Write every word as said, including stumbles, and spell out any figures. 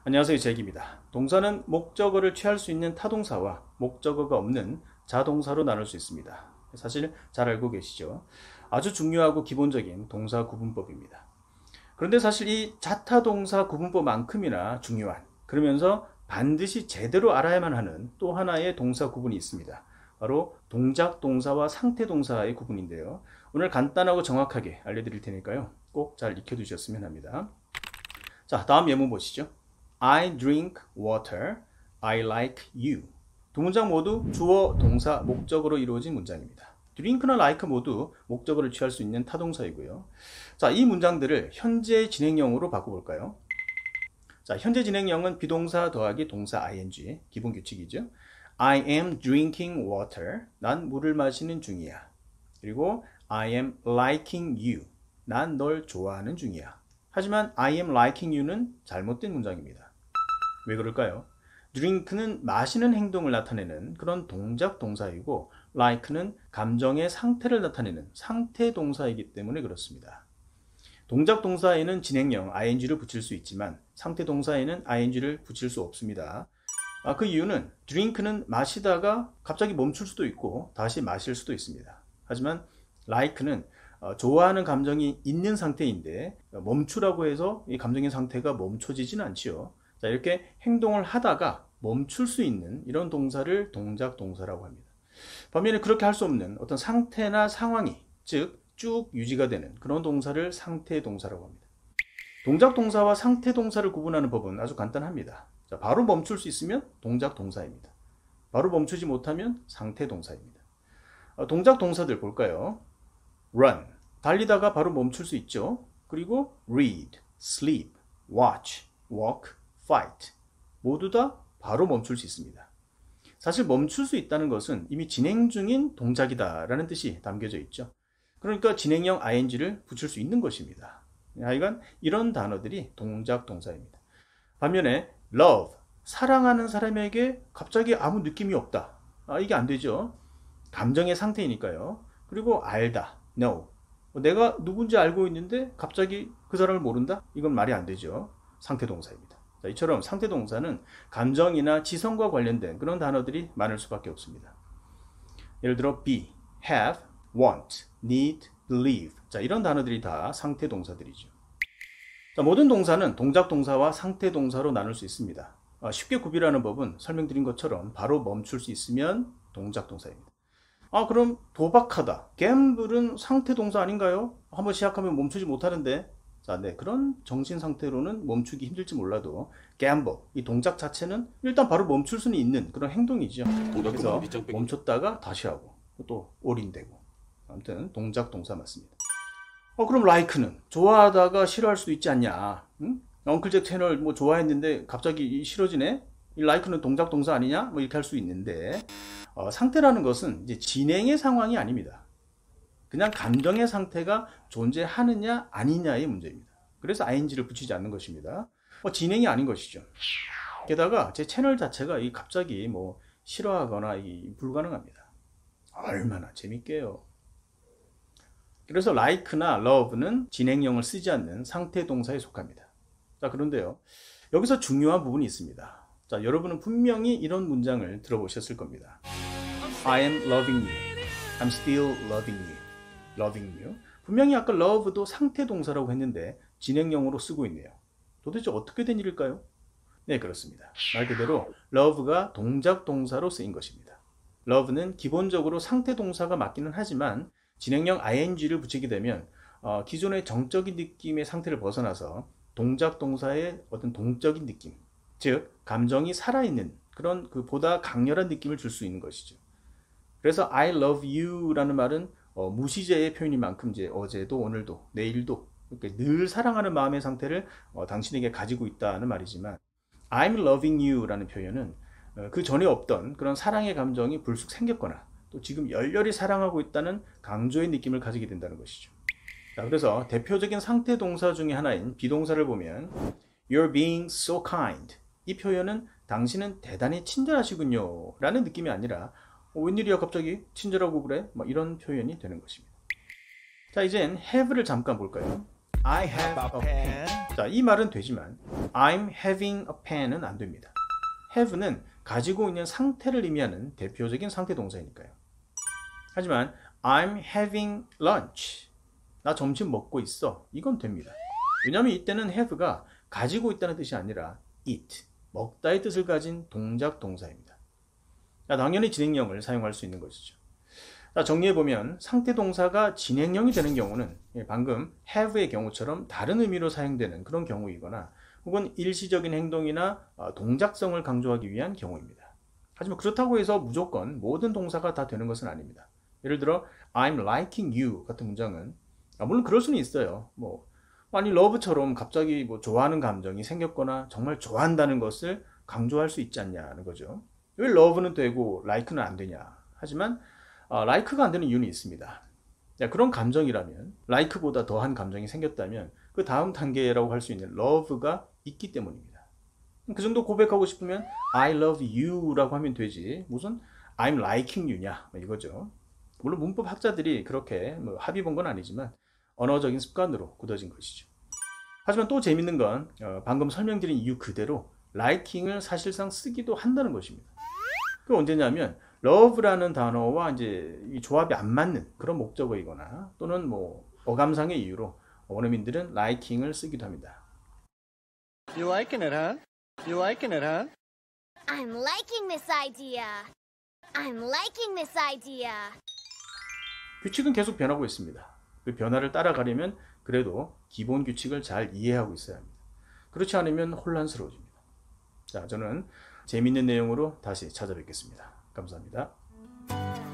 안녕하세요, 잭입니다. 동사는 목적어를 취할 수 있는 타동사와 목적어가 없는 자동사로 나눌 수 있습니다. 사실 잘 알고 계시죠? 아주 중요하고 기본적인 동사 구분법입니다. 그런데 사실 이 자타동사 구분법만큼이나 중요한, 그러면서 반드시 제대로 알아야만 하는 또 하나의 동사 구분이 있습니다. 바로 동작 동사와 상태 동사의 구분인데요. 오늘 간단하고 정확하게 알려드릴 테니까요. 꼭 잘 익혀두셨으면 합니다. 자, 다음 예문 보시죠. I drink water. I like you. 두 문장 모두 주어, 동사, 목적으로 이루어진 문장입니다. drink나 like 모두 목적어를 취할 수 있는 타동사이고요. 자, 이 문장들을 현재 진행형으로 바꿔볼까요? 자, 현재 진행형은 비동사 더하기 동사 ing, 기본 규칙이죠. I am drinking water. 난 물을 마시는 중이야. 그리고 I am liking you. 난 널 좋아하는 중이야. 하지만 I am liking you는 잘못된 문장입니다. 왜 그럴까요? drink는 마시는 행동을 나타내는 그런 동작 동사이고 like는 감정의 상태를 나타내는 상태 동사이기 때문에 그렇습니다. 동작 동사에는 진행형 ing를 붙일 수 있지만 상태 동사에는 ing를 붙일 수 없습니다. 아, 그 이유는 drink는 마시다가 갑자기 멈출 수도 있고 다시 마실 수도 있습니다. 하지만 like는 어, 좋아하는 감정이 있는 상태인데 멈추라고 해서 이 감정의 상태가 멈춰지진 않지요. 자, 이렇게 행동을 하다가 멈출 수 있는 이런 동사를 동작 동사라고 합니다. 반면에 그렇게 할 수 없는 어떤 상태나 상황이, 즉 쭉 유지가 되는 그런 동사를 상태 동사라고 합니다. 동작 동사와 상태 동사를 구분하는 법은 아주 간단합니다. 자, 바로 멈출 수 있으면 동작 동사입니다. 바로 멈추지 못하면 상태 동사입니다. 어, 동작 동사들 볼까요? run, 달리다가 바로 멈출 수 있죠. 그리고 read, sleep, watch, walk, fight, 모두 다 바로 멈출 수 있습니다. 사실 멈출 수 있다는 것은 이미 진행 중인 동작이다 라는 뜻이 담겨져 있죠. 그러니까 진행형 ing를 붙일 수 있는 것입니다. 하여간 이런 단어들이 동작 동사입니다. 반면에 love, 사랑하는 사람에게 갑자기 아무 느낌이 없다. 아, 이게 안 되죠. 감정의 상태이니까요. 그리고 알다, know, 내가 누군지 알고 있는데 갑자기 그 사람을 모른다? 이건 말이 안 되죠. 상태 동사입니다. 자, 이처럼 상태 동사는 감정이나 지성과 관련된 그런 단어들이 많을 수밖에 없습니다. 예를 들어 be, have, want, need, believe. 자, 이런 단어들이 다 상태 동사들이죠. 자, 모든 동사는 동작 동사와 상태 동사로 나눌 수 있습니다. 아, 쉽게 구별하는 법은 설명드린 것처럼 바로 멈출 수 있으면 동작 동사입니다. 아, 그럼 도박하다, 갬블은 상태 동사 아닌가요? 한번 시작하면 멈추지 못하는데. 자, 네, 그런 정신 상태로는 멈추기 힘들지 몰라도 gamble, 이 동작 자체는 일단 바로 멈출 수는 있는 그런 행동이죠. 그래서 멈췄다가 다시 하고 또 올인되고. 아무튼 동작 동사 맞습니다. 어, 그럼 like는 좋아하다가 싫어할 수도 있지 않냐? 응? 엉클잭 채널 뭐 좋아했는데 갑자기 싫어지네? 이 like는 동작 동사 아니냐? 뭐 이렇게 할 수 있는데 어, 상태라는 것은 이제 진행의 상황이 아닙니다. 그냥 감정의 상태가 존재하느냐 아니냐의 문제입니다. 그래서 ing를 붙이지 않는 것입니다. 어, 진행이 아닌 것이죠. 게다가 제 채널 자체가 이 갑자기 뭐 싫어하거나 이 불가능합니다. 얼마나 재밌게요. 그래서 like나 love는 진행형을 쓰지 않는 상태 동사에 속합니다. 자, 그런데요, 여기서 중요한 부분이 있습니다. 자, 여러분은 분명히 이런 문장을 들어보셨을 겁니다. I am loving you. I'm still loving you. loving you. 분명히 아까 love도 상태 동사라고 했는데 진행형으로 쓰고 있네요. 도대체 어떻게 된 일일까요? 네, 그렇습니다. 말 그대로 love가 동작 동사로 쓰인 것입니다. love는 기본적으로 상태 동사가 맞기는 하지만 진행형 ing를 붙이게 되면 어, 기존의 정적인 느낌의 상태를 벗어나서 동작 동사의 어떤 동적인 느낌, 즉 감정이 살아있는 그런 그 보다 강렬한 느낌을 줄 수 있는 것이죠. 그래서 I love you 라는 말은 어, 무시제의 표현인 만큼 이제 어제도 오늘도 내일도 이렇게 늘 사랑하는 마음의 상태를 어, 당신에게 가지고 있다는 말이지만 I'm loving you 라는 표현은 어, 그 전에 없던 그런 사랑의 감정이 불쑥 생겼거나 또 지금 열렬히 사랑하고 있다는 강조의 느낌을 가지게 된다는 것이죠. 자, 그래서 대표적인 상태 동사 중에 하나인 비동사를 보면 You're being so kind. 이 표현은 당신은 대단히 친절하시군요 라는 느낌이 아니라 어, 웬일이야 갑자기 친절하고 그래? 뭐 이런 표현이 되는 것입니다. 자, 이젠 have를 잠깐 볼까요? I have a pen. 자, 이 말은 되지만 I'm having a pen은 안 됩니다. have는 가지고 있는 상태를 의미하는 대표적인 상태 동사이니까요. 하지만 I'm having lunch. 나 점심 먹고 있어. 이건 됩니다. 왜냐하면 이때는 have가 가지고 있다는 뜻이 아니라 eat, 먹다의 뜻을 가진 동작 동사입니다. 당연히 진행형을 사용할 수 있는 것이죠. 정리해보면 상태 동사가 진행형이 되는 경우는 방금 have의 경우처럼 다른 의미로 사용되는 그런 경우이거나 혹은 일시적인 행동이나 동작성을 강조하기 위한 경우입니다. 하지만 그렇다고 해서 무조건 모든 동사가 다 되는 것은 아닙니다. 예를 들어 I'm liking you 같은 문장은 물론 그럴 수는 있어요. 뭐 아니 love처럼 갑자기 뭐 좋아하는 감정이 생겼거나 정말 좋아한다는 것을 강조할 수 있지 않냐는 거죠. 왜 love는 되고 like는 안 되냐. 하지만 어, like가 안 되는 이유는 있습니다. 자, 그런 감정이라면 like보다 더한 감정이 생겼다면 그 다음 단계라고 할 수 있는 love가 있기 때문입니다. 그 정도 고백하고 싶으면 I love you 라고 하면 되지 무슨 I'm liking you냐 이거죠. 물론 문법 학자들이 그렇게 뭐 합의 본 건 아니지만 언어적인 습관으로 굳어진 것이죠. 하지만 또 재밌는 건 어, 방금 설명드린 이유 그대로 liking을 사실상 쓰기도 한다는 것입니다. 그게 언제냐면 love라는 단어와 이제 이 조합이 안 맞는 그런 목적어이거나 또는 뭐 어감상의 이유로 원어민들은 liking을 쓰기도 합니다. You liking it, huh? You liking it, huh? I'm liking this idea. I'm liking this idea. 규칙은 계속 변하고 있습니다. 그 변화를 따라가려면 그래도 기본 규칙을 잘 이해하고 있어야 합니다. 그렇지 않으면 혼란스러워집니다. 자, 저는 재미있는 내용으로 다시 찾아뵙겠습니다. 감사합니다.